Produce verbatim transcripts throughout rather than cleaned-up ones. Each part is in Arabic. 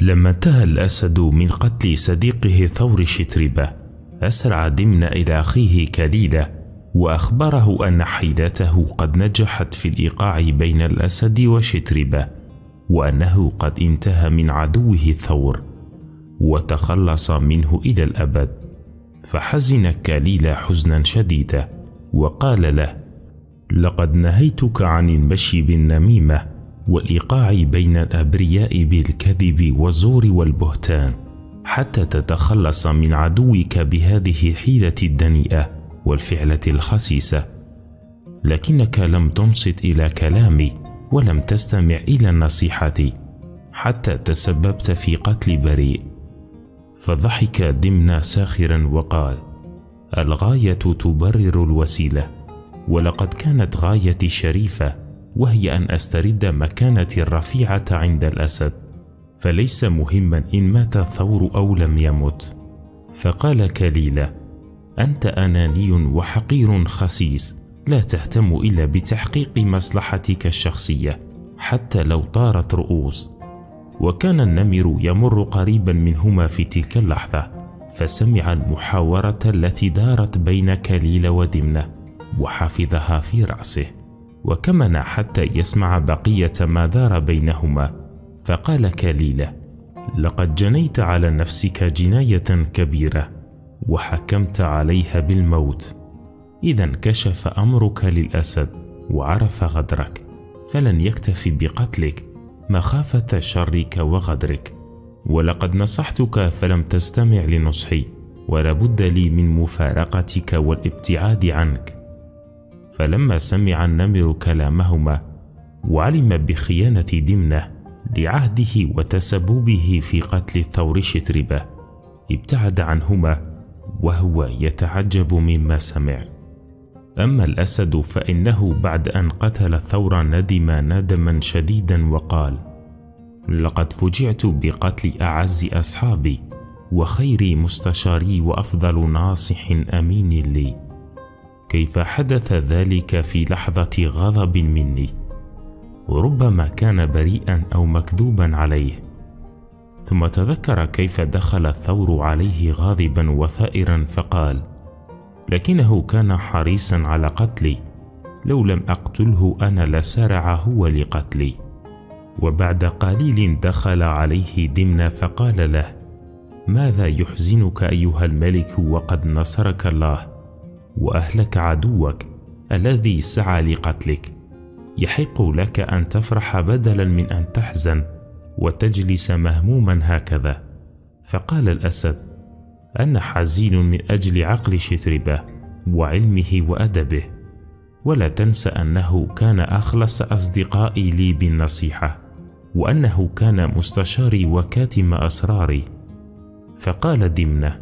لما انتهى الأسد من قتل صديقه ثور شتربة، أسرع دمنة إلى أخيه كليلة وأخبره أن حيلته قد نجحت في الإيقاع بين الأسد وشتربة، وأنه قد انتهى من عدوه ثور وتخلص منه إلى الأبد. فحزن كليلة حزنا شديدا وقال له: لقد نهيتك عن المشي بالنميمة والإيقاع بين الأبرياء بالكذب والزور والبهتان حتى تتخلص من عدوك بهذه الحيلة الدنيئة والفعلة الخسيسة، لكنك لم تنصت إلى كلامي ولم تستمع إلى نصيحتي حتى تسببت في قتل بريء. فضحك دمنة ساخرا وقال: الغاية تبرر الوسيلة، ولقد كانت غايتي شريفة، وهي أن أسترد مكانتي الرفيعة عند الأسد، فليس مهما إن مات الثور أو لم يمت. فقال كليلة: أنت أناني وحقير خسيس، لا تهتم إلا بتحقيق مصلحتك الشخصية حتى لو طارت رؤوس. وكان النمر يمر قريبا منهما في تلك اللحظة، فسمع المحاورة التي دارت بين كليلة ودمنة وحفظها في رأسه، وكمن حتى يسمع بقية ما دار بينهما. فقال كليلة: لقد جنيت على نفسك جناية كبيرة وحكمت عليها بالموت. إذا انكشف أمرك للأسد وعرف غدرك، فلن يكتفي بقتلك مخافة شرك وغدرك، ولقد نصحتك فلم تستمع لنصحي، ولابد لي من مفارقتك والابتعاد عنك. فلما سمع النمر كلامهما وعلم بخيانة دمنة لعهده وتسببه في قتل ثور شتربة، ابتعد عنهما وهو يتعجب مما سمع. أما الأسد فإنه بعد أن قتل الثور ندم ندما شديدا وقال: لقد فجعت بقتل أعز أصحابي وخير مستشاري وأفضل ناصح أمين لي. كيف حدث ذلك في لحظة غضب مني؟ وربما كان بريئا أو مكذوبا عليه. ثم تذكر كيف دخل الثور عليه غاضبا وثائرا فقال: لكنه كان حريصا على قتلي، لو لم أقتله أنا لسارع هو لقتلي. وبعد قليل دخل عليه دمنة فقال له: ماذا يحزنك أيها الملك وقد نصرك الله وأهلك عدوك الذي سعى لقتلك؟ يحق لك أن تفرح بدلا من أن تحزن وتجلس مهموما هكذا. فقال الأسد: أنا حزين من أجل عقل شتربة وعلمه وأدبه، ولا تنس أنه كان أخلص أصدقائي لي بالنصيحة، وأنه كان مستشاري وكاتم أسراري. فقال دمنة: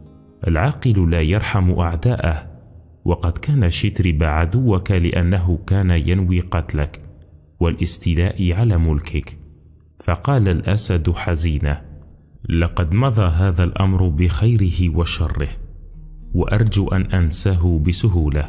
العاقل لا يرحم أعداءه، وقد كان شتربة عدوك لأنه كان ينوي قتلك والاستيلاء على ملكك. فقال الأسد حزينا: لقد مضى هذا الأمر بخيره وشره، وأرجو أن أنساه بسهولة.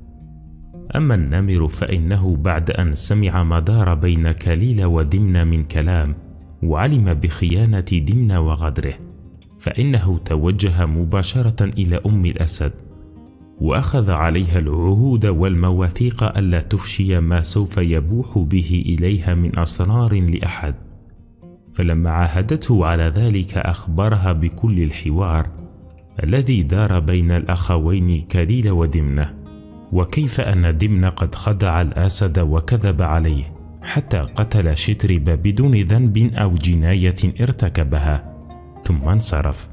أما النمر فإنه بعد أن سمع ما دار بين كليلة ودمنة من كلام وعلم بخيانة دمنة وغدره، فإنه توجه مباشرة إلى أم الأسد وأخذ عليها العهود والمواثيق ألا تفشي ما سوف يبوح به إليها من أسرار لأحد. فلما عاهدته على ذلك أخبرها بكل الحوار الذي دار بين الأخوين كليلة ودمنة، وكيف أن دمنة قد خدع الأسد وكذب عليه حتى قتل شتربة بدون ذنب أو جناية ارتكبها، ثم انصرف.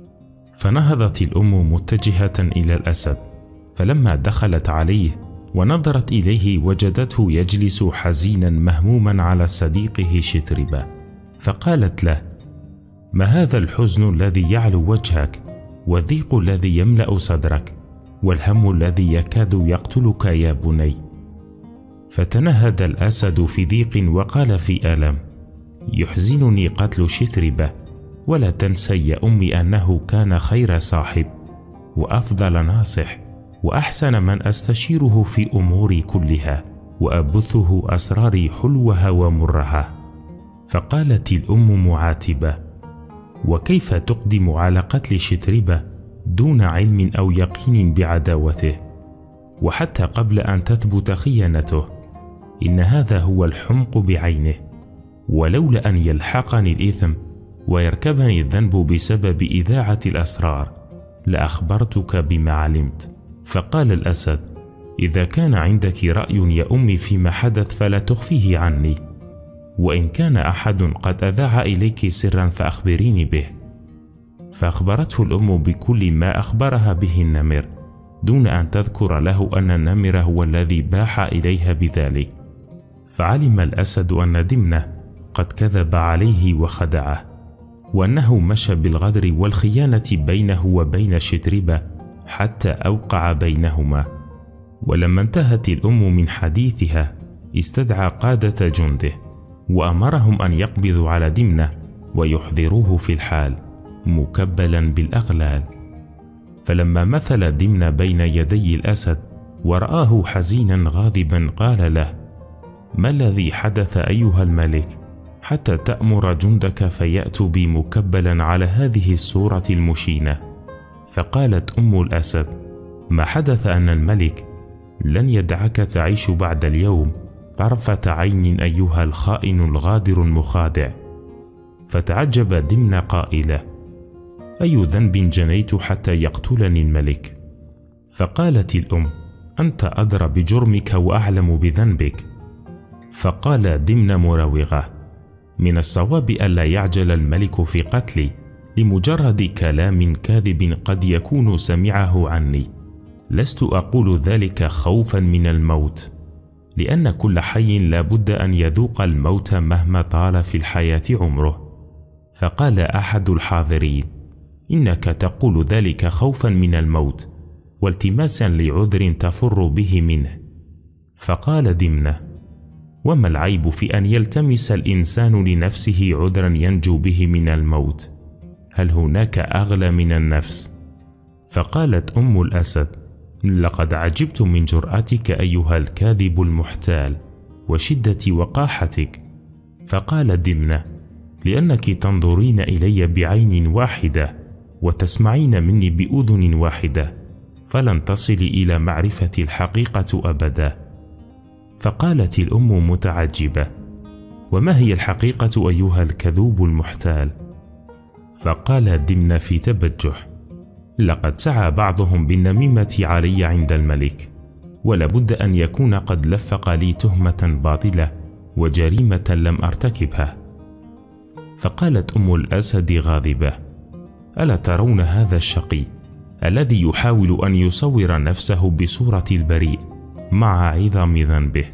فنهضت الأم متجهة إلى الأسد، فلما دخلت عليه ونظرت إليه وجدته يجلس حزينا مهموما على صديقه شتربة، فقالت له: ما هذا الحزن الذي يعلو وجهك، والضيق الذي يملأ صدرك، والهم الذي يكاد يقتلك يا بني؟ فتنهد الأسد في ضيق وقال في ألم: يحزنني قتل شتربة، ولا تنسي يا أمي أنه كان خير صاحب وأفضل ناصح وأحسن من أستشيره في أموري كلها، وأبثه أسراري حلوها ومرها. فقالت الأم معاتبة: وكيف تقدم على قتل شتربة دون علم أو يقين بعداوته، وحتى قبل أن تثبت خيانته. إن هذا هو الحمق بعينه، ولولا أن يلحقني الإثم ويركبني الذنب بسبب إذاعة الأسرار لأخبرتك بما علمت. فقال الأسد: إذا كان عندك رأي يا أمي فيما حدث فلا تخفيه عني، وإن كان أحد قد أذاع إليك سرا فأخبريني به. فأخبرته الأم بكل ما أخبرها به النمر، دون أن تذكر له أن النمر هو الذي باح إليها بذلك. فعلم الأسد أن دمنة قد كذب عليه وخدعه، وأنه مشى بالغدر والخيانة بينه وبين شتربة حتى أوقع بينهما. ولما انتهت الأم من حديثها استدعى قادة جنده وأمرهم أن يقبضوا على دمنة ويحضروه في الحال مكبلا بالأغلال. فلما مثل دمنة بين يدي الأسد ورآه حزينا غاضبا قال له: ما الذي حدث أيها الملك حتى تأمر جندك فيأتوا بي مكبلا على هذه الصورة المشينة؟ فقالت أم الأسد: ما حدث أن الملك لن يدعك تعيش بعد اليوم طرفة عين أيها الخائن الغادر المخادع. فتعجب دمنة قائلة: أي ذنب جنيت حتى يقتلني الملك؟ فقالت الأم: أنت أدرى بجرمك وأعلم بذنبك. فقال دمنة مراوغة: من الصواب ألا يعجل الملك في قتلي لمجرد كلام كاذب قد يكون سمعه عني. لست أقول ذلك خوفا من الموت، لأن كل حي لا بد أن يذوق الموت مهما طال في الحياة عمره. فقال أحد الحاضرين: إنك تقول ذلك خوفا من الموت والتماسا لعذر تفر به منه. فقال دمنة: وما العيب في أن يلتمس الإنسان لنفسه عذرا ينجو به من الموت؟ هل هناك أغلى من النفس؟ فقالت أم الأسد: لقد عجبت من جرأتك أيها الكاذب المحتال وشدة وقاحتك. فقال دمنة: لأنك تنظرين إلي بعين واحدة وتسمعين مني بأذن واحدة، فلن تصلي إلى معرفة الحقيقة أبدا. فقالت الأم متعجبة: وما هي الحقيقة أيها الكذوب المحتال؟ فقال دمنة في تبجح: لقد سعى بعضهم بالنميمة علي عند الملك، ولابد أن يكون قد لفق لي تهمة باطلة وجريمة لم أرتكبها. فقالت أم الأسد غاضبة: ألا ترون هذا الشقي الذي يحاول أن يصور نفسه بصورة البريء مع عظم ذنبه؟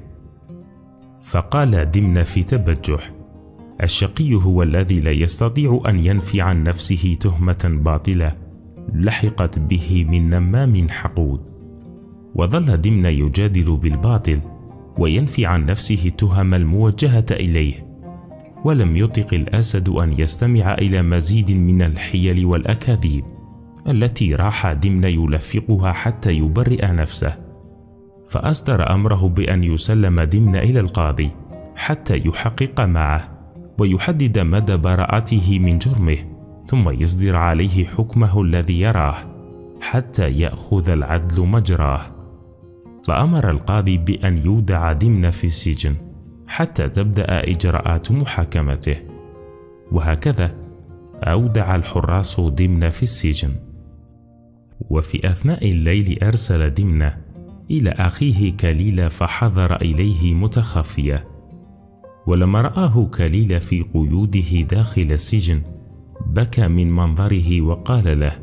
فقال دمنة في تبجح: الشقي هو الذي لا يستطيع أن ينفي عن نفسه تهمة باطلة لحقت به من نمام حقود. وظل دمنة يجادل بالباطل وينفي عن نفسه التهم الموجهة إليه، ولم يطق الأسد أن يستمع إلى مزيد من الحيل والأكاذيب التي راح دمنة يلفقها حتى يبرئ نفسه. فأصدر أمره بأن يسلم دمنة إلى القاضي حتى يحقق معه ويحدد مدى براءته من جرمه، ثم يصدر عليه حكمه الذي يراه حتى يأخذ العدل مجراه. فأمر القاضي بأن يودع دمنة في السجن حتى تبدأ إجراءات محاكمته، وهكذا أودع الحراس دمنة في السجن. وفي أثناء الليل أرسل دمنة إلى أخيه كليل فحضر إليه متخفية. ولما رآه كليل في قيوده داخل السجن بكى من منظره وقال له: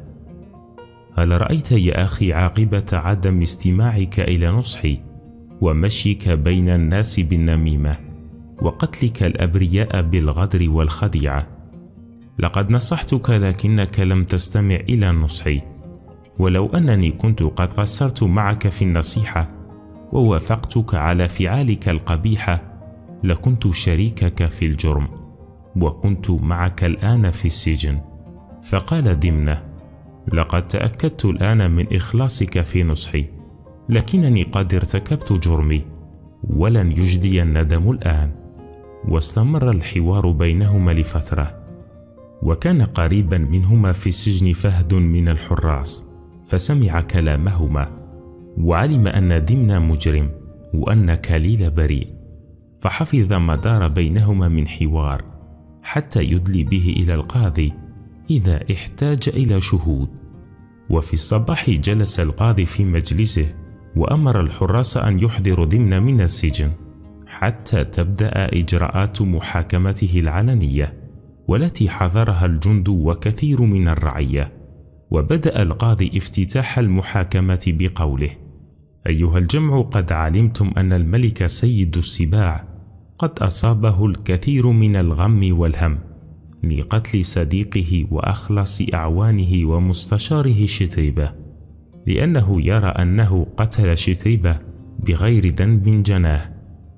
هل رأيت يا أخي عاقبة عدم استماعك إلى نصحي ومشيك بين الناس بالنميمة وقتلك الأبرياء بالغدر والخديعة؟ لقد نصحتك لكنك لم تستمع إلى نصحي، ولو أنني كنت قد قصرت معك في النصيحة ووافقتك على فعالك القبيحة لكنت شريكك في الجرم وكنت معك الآن في السجن. فقال دمنة: لقد تأكدت الآن من إخلاصك في نصحي، لكنني قد ارتكبت جرمي ولن يجدي الندم الآن. واستمر الحوار بينهما لفترة، وكان قريبا منهما في السجن فهد من الحراس، فسمع كلامهما وعلم أن دمنة مجرم وأن كليل بريء، فحفظ ما دار بينهما من حوار حتى يدلي به إلى القاضي إذا احتاج إلى شهود. وفي الصباح جلس القاضي في مجلسه وأمر الحراس أن يحضروا دمنة من السجن حتى تبدأ إجراءات محاكمته العلنية، والتي حضرها الجند وكثير من الرعية. وبدأ القاضي افتتاح المحاكمة بقوله: أيها الجمع، قد علمتم أن الملك سيد السباع قد أصابه الكثير من الغم والهم لقتل صديقه وأخلص أعوانه ومستشاره شتربة، لأنه يرى أنه قتل شتربة بغير ذنب جناه،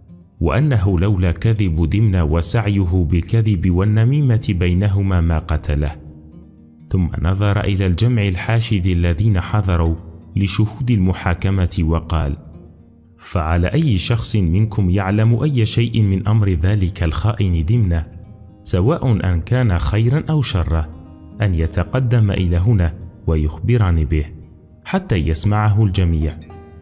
وأنه لولا كذب دمنة وسعيه بالكذب والنميمة بينهما ما قتله. ثم نظر إلى الجمع الحاشد الذين حضروا لشهود المحاكمة وقال: فعلى أي شخص منكم يعلم أي شيء من أمر ذلك الخائن دمنة، سواء أن كان خيرا أو شرا، أن يتقدم إلى هنا ويخبرني به حتى يسمعه الجميع،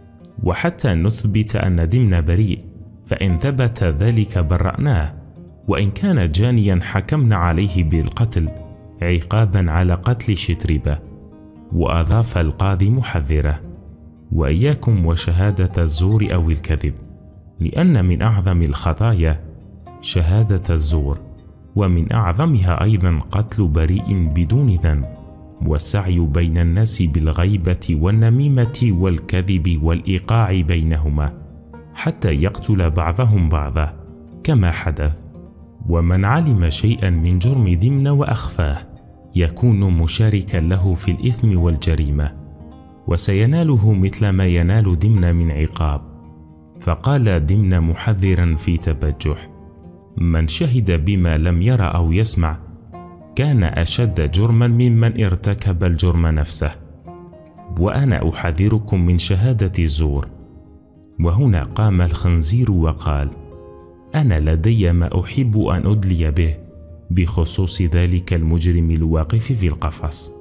وحتى نثبت أن دمنة بريء، فإن ثبت ذلك برأناه، وإن كان جانيا حكمنا عليه بالقتل عقابا على قتل شتربة. وأضاف القاضي محذرة: وإياكم وشهادة الزور أو الكذب، لأن من أعظم الخطايا شهادة الزور، ومن أعظمها أيضا قتل بريء بدون ذنب، والسعي بين الناس بالغيبة والنميمة والكذب والإيقاع بينهما حتى يقتل بعضهم بعضا كما حدث. ومن علم شيئا من جرم دمنة وأخفاه يكون مشاركا له في الإثم والجريمة، وسيناله مثل ما ينال دمنة من عقاب. فقال دمنة محذرا في تبجح: من شهد بما لم يرى أو يسمع كان أشد جرما ممن ارتكب الجرم نفسه، وأنا أحذركم من شهادة الزور. وهنا قام الخنزير وقال: أنا لدي ما أحب أن أدلي به بخصوص ذلك المجرم الواقف في القفص.